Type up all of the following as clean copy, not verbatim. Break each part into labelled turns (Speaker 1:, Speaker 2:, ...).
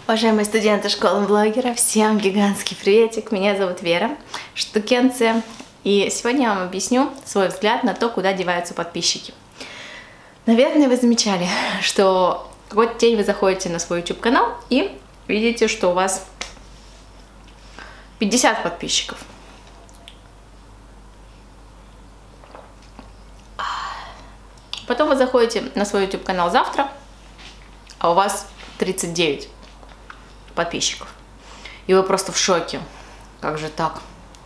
Speaker 1: Уважаемые студенты школы блогера, всем гигантский приветик, меня зовут Вера, штукенция, и сегодня я вам объясню свой взгляд на то, куда деваются подписчики. Наверное, вы замечали, что какой-то день вы заходите на свой YouTube канал и видите, что у вас 50 подписчиков. Потом вы заходите на свой YouTube канал завтра, а у вас 39 подписчиков. И вы просто в шоке. Как же так?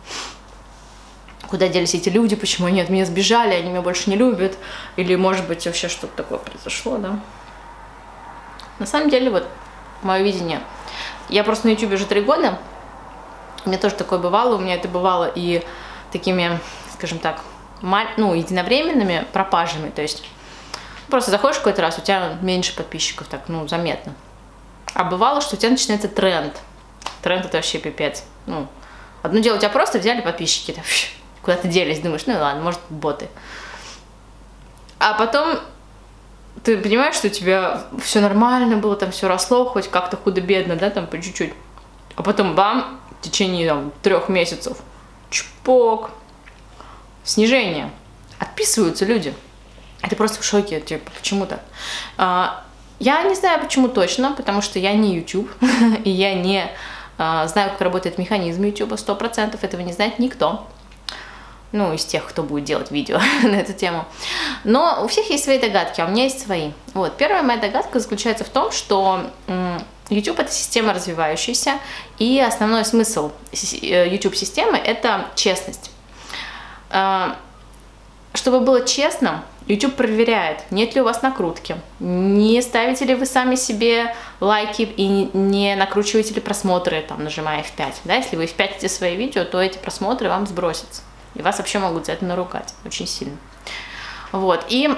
Speaker 1: Куда делись эти люди? Почему они от меня сбежали? Они меня больше не любят? Или, может быть, вообще что-то такое произошло, да? На самом деле, вот, мое видение. Я просто на YouTube уже 3 года. У меня тоже такое бывало. У меня это бывало и такими, скажем так, единовременными пропажами. То есть, просто заходишь какой-то раз, у тебя меньше подписчиков, так, заметно. А бывало, что у тебя начинается тренд. Тренд — это вообще пипец. Одно дело, у тебя просто взяли подписчики, куда-то делись, думаешь, ладно, может, боты. А потом ты понимаешь, что у тебя все нормально было, там все росло, хоть как-то худо-бедно, да, там по чуть-чуть. А потом бам, в течение 3 месяцев, чпок, снижение. Отписываются люди. Это просто в шоке, типа, почему так? Я не знаю, почему точно, потому что я не YouTube, и я не знаю, как работает механизм YouTube, 100%, этого не знает никто. Из тех, кто будет делать видео на эту тему. Но у всех есть свои догадки, а у меня есть свои. Вот, первая моя догадка заключается в том, что YouTube — это система развивающаяся, и основной смысл YouTube-системы — это честность. Чтобы было честно, YouTube проверяет, нет ли у вас накрутки, не ставите ли вы сами себе лайки и не накручиваете ли просмотры, нажимая F5. Да? Если вы F5 свои видео, то эти просмотры вам сбросятся. И вас вообще могут за это наругать очень сильно. Вот. И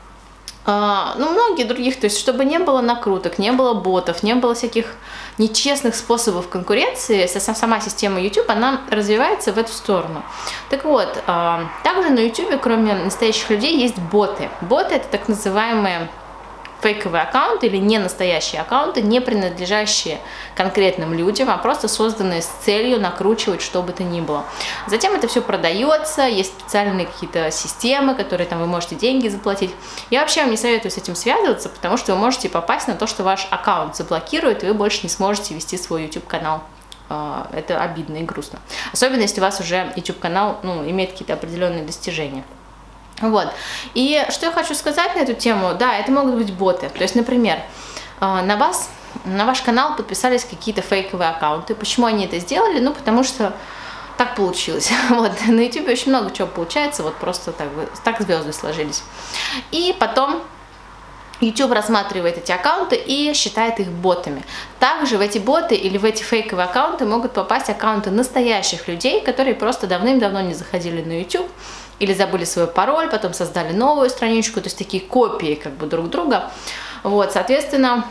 Speaker 1: многие других, то есть, чтобы не было накруток, не было ботов, не было всяких нечестных способов конкуренции, сама система YouTube, она развивается в эту сторону. Так вот, также на YouTube, кроме настоящих людей, есть боты. Боты — это так называемые фейковые аккаунты или не настоящие аккаунты, не принадлежащие конкретным людям, а просто созданные с целью накручивать что бы то ни было. Затем это все продается, есть специальные какие-то системы, которые вы можете деньги заплатить. Я вообще вам не советую с этим связываться, потому что вы можете попасть на то, что ваш аккаунт заблокируют, и вы больше не сможете вести свой YouTube-канал. Это обидно и грустно. Особенно, если у вас уже YouTube-канал имеет какие-то определенные достижения. Вот. И что я хочу сказать на эту тему, да, это могут быть боты. То есть, например, на ваш канал подписались какие-то фейковые аккаунты. Почему они это сделали? Потому что так получилось. Вот. На YouTube очень много чего получается, вот просто так звезды сложились. И потом YouTube рассматривает эти аккаунты и считает их ботами. Также в эти боты или в эти фейковые аккаунты могут попасть аккаунты настоящих людей, которые просто давным-давно не заходили на YouTube, или забыли свой пароль, потом создали новую страничку, то есть такие копии друг друга. Вот, соответственно,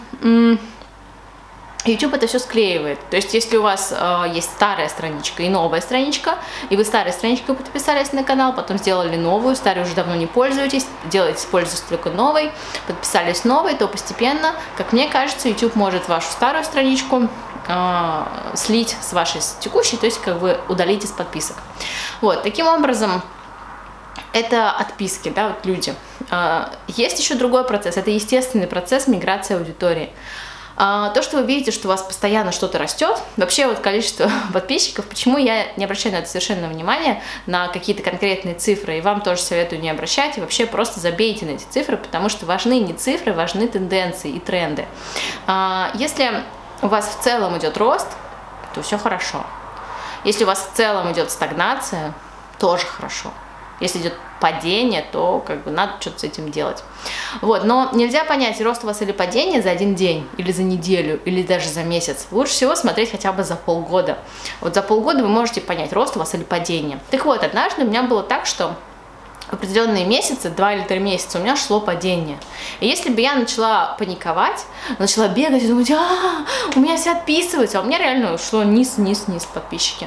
Speaker 1: YouTube это все склеивает. То есть, если у вас есть старая страничка и новая страничка, и вы старой страничкой подписались на канал, потом сделали новую, старой уже давно не пользуетесь, пользуетесь только новой, подписались новой, то постепенно, как мне кажется, YouTube может вашу старую страничку слить с вашей текущей, то есть удалить из подписок. Вот, таким образом, это отписки, да, вот люди. Есть еще другой процесс, это естественный процесс миграции аудитории. То, что вы видите, что у вас постоянно что-то растет, вообще вот количество подписчиков, почему я не обращаю на это совершенно внимания, на какие-то конкретные цифры, и вам тоже советую не обращать, и вообще просто забейте на эти цифры, потому что важны не цифры, важны тенденции и тренды. Если у вас в целом идет рост, то все хорошо. Если у вас в целом идет стагнация, тоже хорошо. Если идет падение, то надо что-то с этим делать. Вот, но нельзя понять, рост у вас или падение за один день, или за неделю, или даже за месяц. Лучше всего смотреть хотя бы за полгода. Вот за полгода вы можете понять, рост у вас или падение. Так вот, однажды у меня было так, что в определенные месяцы, 2 или 3 месяца, у меня шло падение. И если бы я начала паниковать, начала бегать и думать, у меня все отписываются, а у меня реально шло низ подписчики,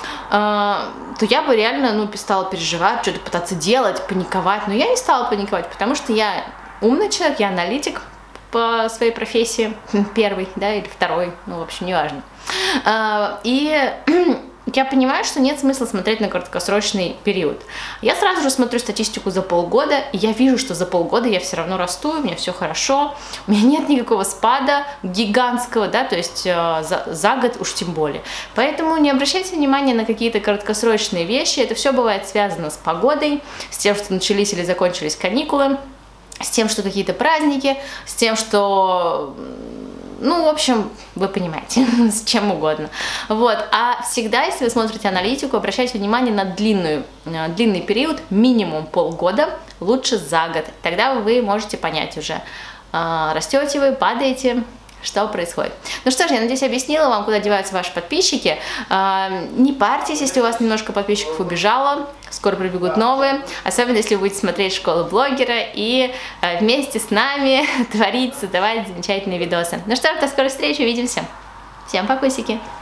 Speaker 1: то я бы реально стала переживать, что-то пытаться делать, паниковать. Но я не стала паниковать, потому что я умный человек, я аналитик, по своей профессии, первый, да, или второй, ну, в общем, неважно. И я понимаю, что нет смысла смотреть на краткосрочный период. Я сразу же смотрю статистику за полгода, и я вижу, что за полгода я все равно расту, у меня все хорошо, у меня нет никакого спада гигантского, да, то есть за год уж тем более. Поэтому не обращайте внимания на какие-то краткосрочные вещи, это все бывает связано с погодой, с тем, что начались или закончились каникулы, с тем, что какие-то праздники, с тем, что... Ну, в общем, вы понимаете, с чем угодно. Вот. А всегда, если вы смотрите аналитику, обращайте внимание на длинный период, минимум полгода, лучше за год. Тогда вы можете понять уже, растете вы, падаете, что происходит. Ну что ж, я надеюсь, объяснила вам, куда деваются ваши подписчики. Не парьтесь, если у вас немножко подписчиков убежало, скоро прибегут новые, особенно если вы будете смотреть школу блогера и вместе с нами творить, создавать замечательные видосы. Ну что ж, до скорой встречи, увидимся. Всем покусики!